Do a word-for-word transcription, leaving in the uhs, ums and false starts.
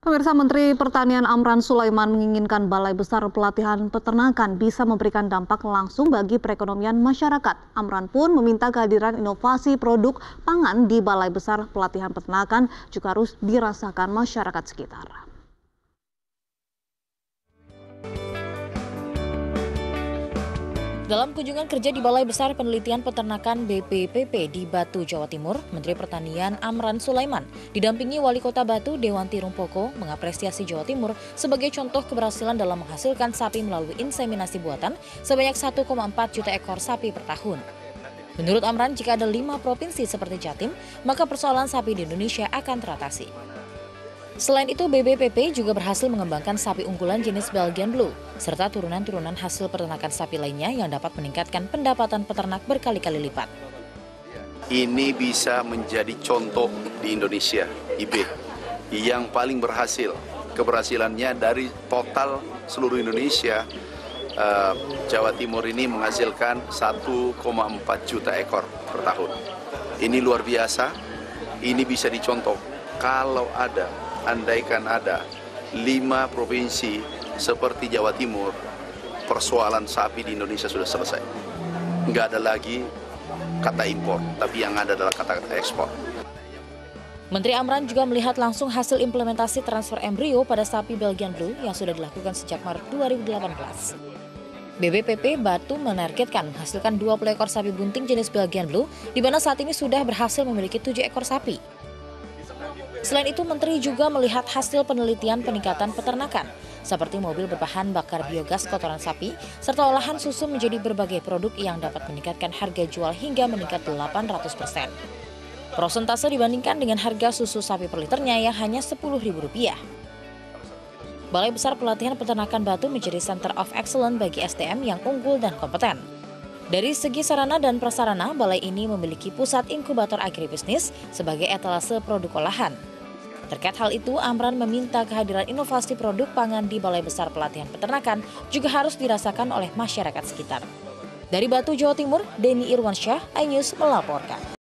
Pemirsa, Menteri Pertanian Amran Sulaiman menginginkan Balai Besar Pelatihan Peternakan bisa memberikan dampak langsung bagi perekonomian masyarakat. Amran pun meminta kehadiran inovasi produk pangan di Balai Besar Pelatihan Peternakan juga harus dirasakan masyarakat sekitar. Dalam kunjungan kerja di Balai Besar Penelitian Peternakan B P P P di Batu, Jawa Timur, Menteri Pertanian Amran Sulaiman didampingi Wali Kota Batu Dewanti Rumpoko mengapresiasi Jawa Timur sebagai contoh keberhasilan dalam menghasilkan sapi melalui inseminasi buatan sebanyak satu koma empat juta ekor sapi per tahun. Menurut Amran, jika ada lima provinsi seperti Jatim, maka persoalan sapi di Indonesia akan teratasi. Selain itu, B B P P juga berhasil mengembangkan sapi unggulan jenis Belgian Blue, serta turunan-turunan hasil peternakan sapi lainnya yang dapat meningkatkan pendapatan peternak berkali-kali lipat. Ini bisa menjadi contoh di Indonesia, I B, yang paling berhasil. Keberhasilannya dari total seluruh Indonesia, uh, Jawa Timur ini menghasilkan satu koma empat juta ekor per tahun. Ini luar biasa, ini bisa dicontoh kalau ada andaikan ada lima provinsi seperti Jawa Timur, persoalan sapi di Indonesia sudah selesai. Nggak ada lagi kata impor, tapi yang ada adalah kata ekspor. Menteri Amran juga melihat langsung hasil implementasi transfer embrio pada sapi Belgian Blue yang sudah dilakukan sejak Maret dua ribu delapan belas. B B P P Batu menargetkan menghasilkan dua puluh ekor sapi bunting jenis Belgian Blue, di mana saat ini sudah berhasil memiliki tujuh ekor sapi. Selain itu, Menteri juga melihat hasil penelitian peningkatan peternakan, seperti mobil berbahan bakar biogas kotoran sapi, serta olahan susu menjadi berbagai produk yang dapat meningkatkan harga jual hingga meningkat delapan ratus persen. Prosentase dibandingkan dengan harga susu sapi per liternya yang hanya sepuluh ribu rupiah. Balai Besar Pelatihan Peternakan Batu menjadi Center of Excellence bagi S D M yang unggul dan kompeten. Dari segi sarana dan prasarana, balai ini memiliki pusat inkubator agribisnis sebagai etalase produk olahan. Terkait hal itu, Amran meminta kehadiran inovasi produk pangan di Balai Besar Pelatihan Peternakan juga harus dirasakan oleh masyarakat sekitar. Dari Batu, Jawa Timur, Denny Irwansyah, iNews melaporkan.